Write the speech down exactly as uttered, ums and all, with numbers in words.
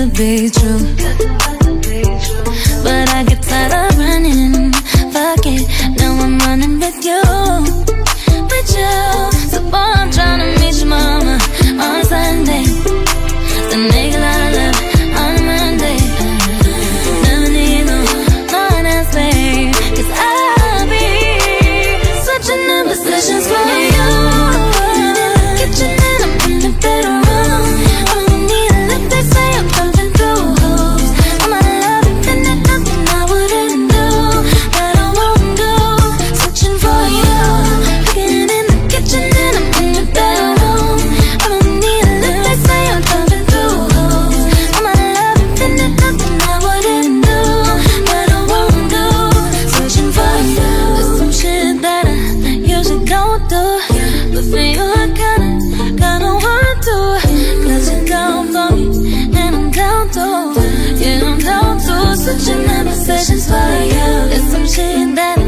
to be true, but I get tired of running. Fuck it, now I'm running with you, with you. So boy, I'm tryna meet your mama on Sunday, then make a lot of love on Monday. Never need no one else, babe, 'cause I'll be switching in positions for you. In the kitchen and I'm in the bedroom. I don't need a lift, they say I'm jumping through hoops. I'm my love, and there's nothing I wouldn't do, that I won't do. Switching for you. Cooking in the kitchen and I'm in the bedroom. I don't need a lift, they say I'm jumping through hoops. I'm my love, and there's nothing I wouldn't do, that I won't do. Switching for you. There's some shit that I usually don't do, but for you I kinda, kinda want to. 'Cause you're down for me, and I'm down too. Yeah, I'm down too. Switching in positions for you. There's some shit that